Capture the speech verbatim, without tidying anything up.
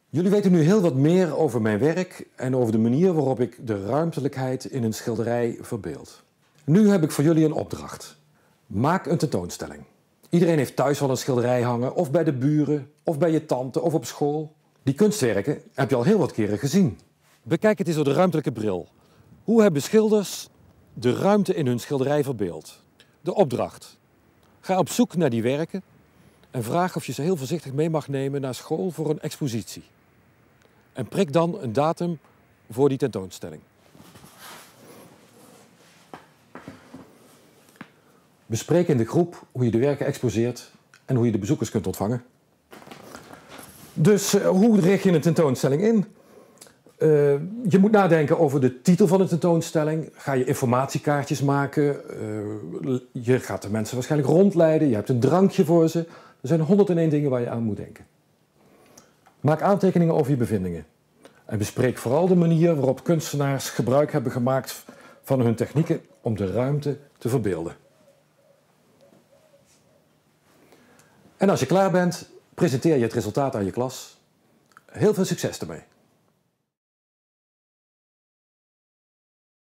Jullie weten nu heel wat meer over mijn werk en over de manier waarop ik de ruimtelijkheid in een schilderij verbeeld. Nu heb ik voor jullie een opdracht. Maak een tentoonstelling. Iedereen heeft thuis wel een schilderij hangen, of bij de buren, of bij je tante, of op school. Die kunstwerken heb je al heel wat keren gezien. Bekijk het eens door de ruimtelijke bril. Hoe hebben schilders de ruimte in hun schilderij verbeeld? De opdracht. Ga op zoek naar die werken en vraag of je ze heel voorzichtig mee mag nemen naar school voor een expositie. En prik dan een datum voor die tentoonstelling. Bespreek in de groep hoe je de werken exposeert en hoe je de bezoekers kunt ontvangen. Dus uh, hoe richt je een tentoonstelling in? Uh, je moet nadenken over de titel van de tentoonstelling. Ga je informatiekaartjes maken? Uh, je gaat de mensen waarschijnlijk rondleiden. Je hebt een drankje voor ze. Er zijn honderd en één dingen waar je aan moet denken. Maak aantekeningen over je bevindingen. En bespreek vooral de manier waarop kunstenaars gebruik hebben gemaakt van hun technieken om de ruimte te verbeelden. En als je klaar bent, presenteer je het resultaat aan je klas. Heel veel succes ermee!